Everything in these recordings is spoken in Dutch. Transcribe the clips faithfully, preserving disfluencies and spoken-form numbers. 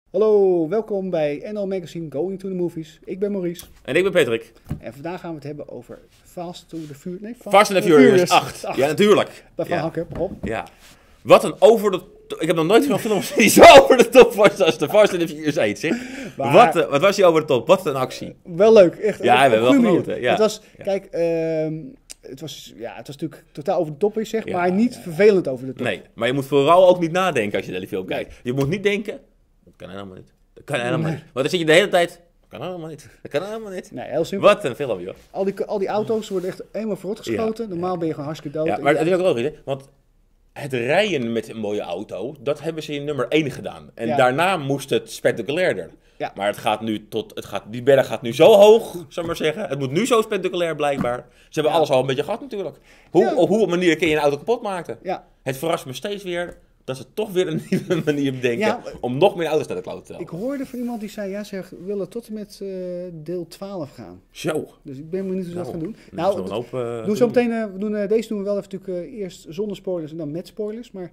Hallo, welkom bij N L Magazine Going to the Movies. Ik ben Maurice. En ik ben Patrick. En vandaag gaan we het hebben over Fast to the Furious. Nee, Fast, Fast and the Furious acht. acht. Ja, natuurlijk. Van ja. Hakker, op. Ja. Wat een over de... Ik heb nog nooit zo'n film die zo over de top was als de Fast and the Furious één, zeg. Maar... Wat, uh, wat was die over de top? Wat een actie. Wel leuk, echt. Ja, we hebben wel genoten. Ja. Het was, ja. kijk, uh, het was, ja, het was natuurlijk totaal over de top, zeg, ja, maar niet ja, vervelend over de top. Nee, maar je moet vooral ook niet nadenken als je naar die film kijkt. Nee. Je moet niet denken, dat kan helemaal niet. Dat kan helemaal nee. niet. Want dan zit je de hele tijd... Dat kan helemaal niet. Dat kan helemaal niet. Nee, heel simpel. Wat een film, joh. Al die, al die auto's worden echt helemaal verrot geschoten. Ja. Normaal ben je gewoon hartstikke dood. Ja, maar dat is ook logisch, hè? Want het rijden met een mooie auto, dat hebben ze in nummer één gedaan. En ja. daarna moest het spectaculairder. Ja. Maar het gaat nu tot... Het gaat, die berg gaat nu zo hoog, zou ik maar zeggen. Het moet nu zo spectaculair, blijkbaar. Ze hebben ja. alles al een beetje gehad, natuurlijk. Hoe, ja. Op hoeveel manieren kun je een auto kapot maken? Ja. Het verrast me steeds weer... dat ze toch weer een nieuwe manier bedenken ja, om nog meer auto's naar de cloud te halen. Ik hoorde van iemand die zei, ja, ze willen tot en met uh, deel twaalf gaan. Zo. Dus ik ben benieuwd hoe ze dat nou, gaan doen. Nou, een hoop, uh, doen zo meteen, uh, we doen, uh, deze doen we wel even natuurlijk uh, eerst zonder spoilers en dan met spoilers. Maar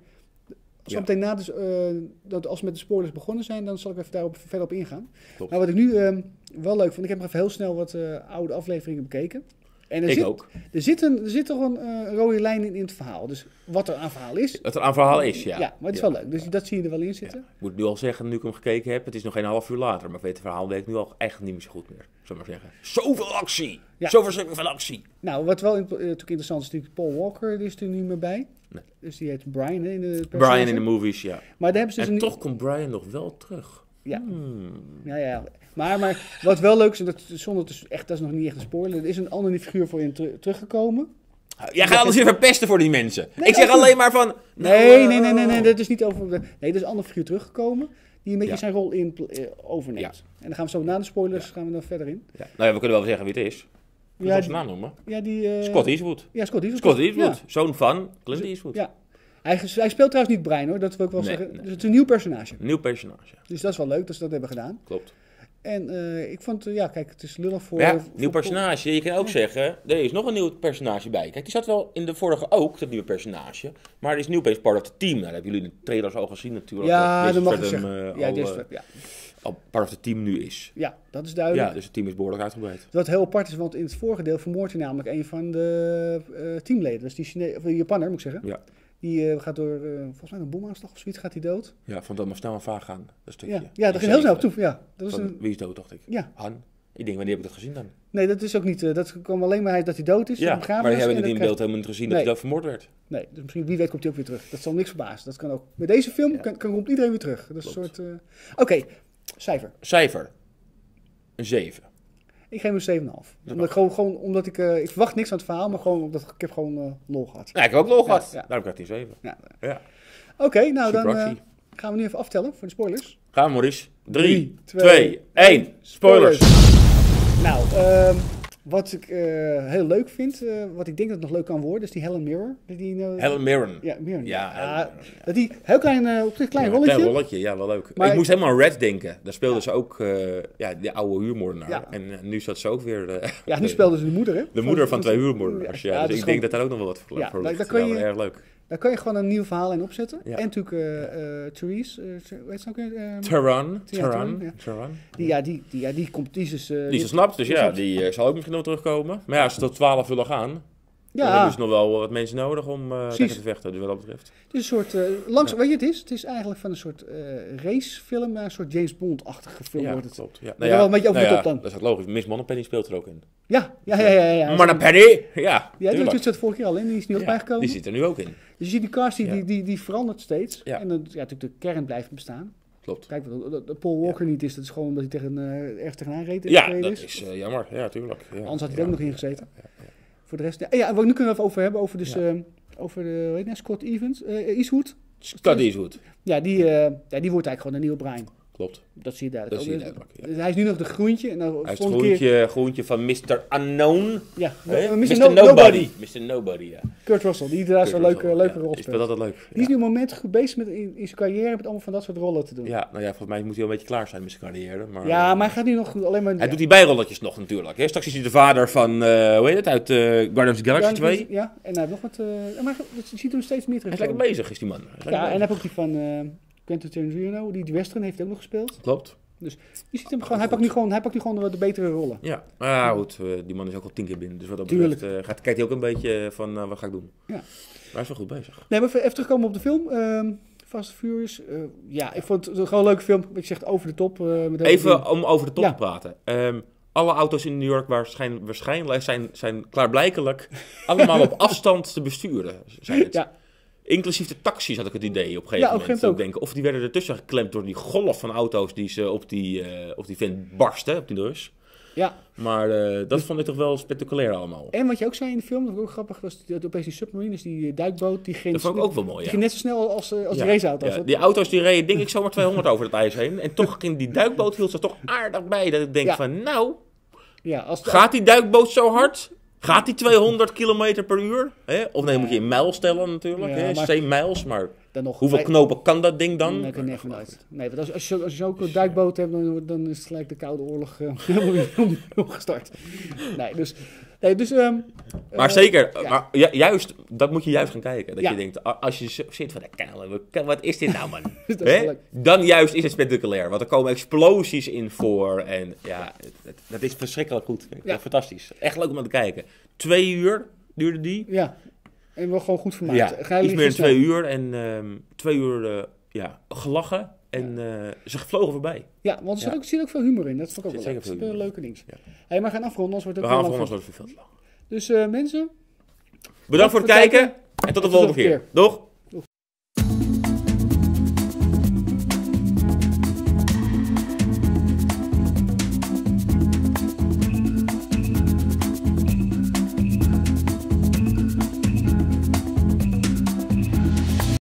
zo meteen ja. na de, uh, dat als we met de spoilers begonnen zijn, dan zal ik even daarop verder op ingaan. Klopt. Maar wat ik nu uh, wel leuk vond, ik heb nog even heel snel wat uh, oude afleveringen bekeken. En er ik zit, ook. Er zit, een, er zit toch een uh, rode lijn in, in het verhaal. Dus wat er aan verhaal is. Wat er aan verhaal is, ja. Ja, maar het is ja. wel leuk. Dus dat zie je er wel in zitten. Ja. Ik moet nu al zeggen, nu ik hem gekeken heb, het is nog geen half uur later. Maar ik weet het verhaal weet ik nu al echt niet meer zo goed meer. Zullen we maar zeggen. Zoveel actie! Ja. Zoveel veel actie! Nou, wat wel uh, natuurlijk interessant is, natuurlijk Paul Walker, die is er niet meer bij. Nee. Dus die heet Brian in de Brian in de movies, ja. Maar daar hebben ze dus en een... toch komt Brian nog wel terug. Ja. Hmm. Ja, ja. Maar, maar wat wel leuk is, en dat, zonder te, echt, dat is nog niet echt een spoiler, er is een andere figuur voor in ter, teruggekomen. Jij gaat alles weer verpesten voor die mensen. Nee, ik zeg alleen maar van... Nee, nou, nee, nee, nee, nee, dat is niet over... Nee, er is een andere figuur teruggekomen die een beetje ja. zijn rol in, uh, overneemt. Ja. En dan gaan we zo na de spoilers ja. gaan we dan verder in. Ja. Nou ja, we kunnen wel zeggen wie het is. Kun je ja, zijn naam noemen? Ja, die... Uh, Scott Eastwood. Ja, Scott Eastwood. Scott Eastwood, ja. zoon van Clint Eastwood. Ja. Hij, hij speelt trouwens niet Brian, hoor, dat wil ik wel nee, zeggen. Nee. Dus het is een nieuw personage. Een nieuw personage. Dus dat is wel leuk dat ze dat hebben gedaan. Klopt. En uh, ik vond, uh, ja, kijk, het is lullig voor... Ja, voor nieuw personage. Je kan ook ja. zeggen, er is nog een nieuw personage bij. Kijk, die zat wel in de vorige ook, dat nieuwe personage. Maar er is nu opeens part of the team. Nou, dat hebben jullie in de trailers al gezien natuurlijk. Ja, dat mag ik zeggen. Uh, ja, al, is, uh, ja. al part of the team nu is. Ja, dat is duidelijk. Ja, dus het team is behoorlijk uitgebreid. Wat heel apart is, want in het vorige deel vermoordt hij namelijk een van de uh, teamleden. Dus die Chine- of de Japanner, moet ik zeggen. Ja. Die uh, gaat door, uh, volgens mij een bomaanslag of zoiets, gaat hij dood. Ja, van dat maar snel en vaag gaan, dat stukje. Ja, ja dat ging heel snel op toe. Ja, dat van, een... Wie is dood, dacht ik? Ja. Han. Ik denk, wanneer heb ik dat gezien dan? Nee, dat is ook niet. Uh, dat kwam alleen maar dat hij dood is. Ja, maar die hebben in beeld helemaal niet gezien dat nee. hij dood vermoord werd. Nee, dus misschien wie weet komt hij ook weer terug. Dat zal niks verbazen. Dat kan ook. Met deze film ja. kan, kan komt iedereen weer terug. Dat is een soort... Uh... Oké, okay. cijfer. Cijfer. Een zeven. Ik geef hem een zeven komma vijf. Omdat ik gewoon, gewoon, omdat ik, uh, ik verwacht niks aan het verhaal, maar gewoon omdat ik, ik heb gewoon uh, lol gehad. Ja, ik heb ook lol gehad. Ja, ja. Daarom krijg ik een zeven. Ja. Ja. Oké, okay, nou Super dan uh, gaan we nu even aftellen voor de spoilers. Gaan we, Maurice. drie, twee, één. Spoilers. Nou, uh, wat ik uh, heel leuk vind, uh, wat ik denk dat het nog leuk kan worden, is die Helen Mirren. Die, uh, Helen Mirren. Ja, Mirren. Ja, ja, ja. Dat die heel klein, uh, op zich klein ja, rolletje. Klein rolletje, ja, wel leuk. Maar ik moest helemaal aan Red denken. Daar speelden ja. ze ook, uh, ja, die oude huurmoordenaar. Ja. En uh, nu zat ze ook weer... Uh, ja, nu speelden ze de moeder, hè? De moeder van, van twee huurmoordenaars, ja. ja. Dus, dus ik gewoon... denk dat daar ook nog wel wat voor, ja, voor ligt. Daar kan je, ja, erg leuk. Daar kan je gewoon een nieuw verhaal in opzetten. Ja. En natuurlijk uh, uh, Therese, uh, weet je ook weer? Uh, Taran. Taran. Die, ja, die, die, ja, die komt, die is dus... Uh, die is snapt, dus ja, die uh, zal ook misschien nog terugkomen. Maar ja, als ze tot twaalf willen gaan, ja. dan hebben ze nog wel wat mensen nodig om uh, tegen te vechten, dus wat dat betreft. Het is een soort, uh, langs, ja. weet je het is? Het is eigenlijk van een soort uh, racefilm, maar een soort James Bond-achtige film ja, wordt het. Klopt. Ja, nou ja, wel een beetje over nou de top dan. Dat is ook logisch, Miss Moneypenny speelt er ook in. Ja, ja, ja. ja, ja. Moneypenny, ja. Ja, die zit er vorige keer al in, die is nu ook ja, bijgekomen. Die zit er nu ook in. Dus je ziet die cast, die, ja. die, die, die verandert steeds. Ja. En dan, ja, natuurlijk de kern blijft bestaan. Klopt. Kijk, dat Paul Walker ja. niet is, dat is gewoon omdat hij tegen, uh, ergens tegenaan reed. Ja, dat is, is uh, jammer. Ja, tuurlijk. Ja. Anders had hij ja. er ook nog in gezeten. Ja, ja, ja. Voor de rest, ja, ja, nu kunnen we even over hebben, over, dus, ja. uh, over de, weet je, Scott Evans, uh, Eastwood. Scott Eastwood. Ja, die, uh, ja, die wordt eigenlijk gewoon een nieuwe Brian. Klopt. Dat zie je duidelijk. Dat zie je duidelijk, ja. Dus hij is nu nog de groentje. En dan hij is het groentje, keer... groentje van mister Unknown. Ja, hey? mister No, Nobody. Nobody. mister Nobody, ja. Kurt Russell, die daar zo'n leuke, leuke ja, rol speelt. altijd leuk. Die is nu op het moment goed bezig met in, in zijn carrière met allemaal van dat soort rollen te doen. Ja, nou ja, volgens mij moet hij wel een beetje klaar zijn met zijn carrière. Maar, ja, maar hij gaat nu nog alleen maar... Hij ja. doet die bijrolletjes nog natuurlijk. Hè? Straks is hij de vader van, uh, hoe heet het, uit uh, Guardians of the Galaxy twee. Ja, en hij heeft nog wat... Uh, maar je ziet hem steeds meer terug. Hij is lekker bezig, is die man. Ja, bezig. En hij heeft ook die van... Uh, Quentin Tarantino, die western heeft ook nog gespeeld. Klopt. Dus je ziet hem gewoon, hij pakt, nu gewoon, hij pakt nu gewoon de betere rollen. Ja, ah, goed, uh, die man is ook al tien keer binnen. Dus wat dat betreft uh, gaat, kijkt hij ook een beetje van uh, wat ga ik doen. Ja. Maar hij is wel goed bezig. Nee, maar even terugkomen op de film. Uh, Fast and Furious. Uh, ja, ik vond het gewoon een leuke film. Ik zeg over de top. Uh, met even om over de top ja. te praten. Um, alle auto's in New York waarschijnlijk, waarschijnlijk zijn, zijn klaarblijkelijk allemaal op afstand te besturen. Zijn het. Ja. Inclusief de taxis had ik het idee op een gegeven ja, moment. Ook. Denken. Of die werden ertussen geklemd door die golf van auto's die ze op die, uh, op die vent barsten, op die Rus. Ja. Maar uh, dat dus, vond ik toch wel spectaculair allemaal. En wat je ook zei in de film, dat was ook grappig, was dat opeens die submarine, dus die duikboot, die ging, dat vond ik ook wel mooi, die ja. ging net zo snel als, uh, als ja. die raceauto's. Ja. Die auto's die reden denk ik zomaar tweehonderd over het ijs heen. En toch ging die duikboot hield ze toch aardig bij. Dat ik denk ja. van nou, ja, als de, gaat die duikboot zo hard? Gaat die tweehonderd kilometer per uur? Hè? Of nee, moet je in mijl stellen natuurlijk. Ja, hè? Zee mijls, maar dan nog, hoeveel knopen kan dat ding dan? Nee, dat kan niet. Nee, want als, als je, als je zo'n duikboot hebt, dan, dan is het gelijk de Koude Oorlog helemaal uh, gestart. Nee, dus... Nee, dus um, maar uh, zeker, ja. maar ju- juist, dat moet je juist gaan kijken. Dat ja. je denkt, als je zit van, wat is dit nou man? Dan juist is het spectaculair, want er komen explosies in voor. En ja, het, dat is verschrikkelijk goed. Ja. Fantastisch. Echt leuk om te kijken. Twee uur duurde die. Ja, en wel gewoon goed vermaakt. Ja, Ga je iets meer dan twee uur en um, twee uur uh, ja, gelachen. En uh, ze vlogen voorbij. Ja, want er ja. zit ook veel humor in. Dat vond ik ook wel leuk. Er zitten leuke dingen. Ja. Hey, maar we gaan afronden, anders wordt het ook we gaan afronden, anders wordt het veel te lang. Dus uh, mensen... Bedankt voor het kijken. kijken. En tot de volgende keer. Doeg!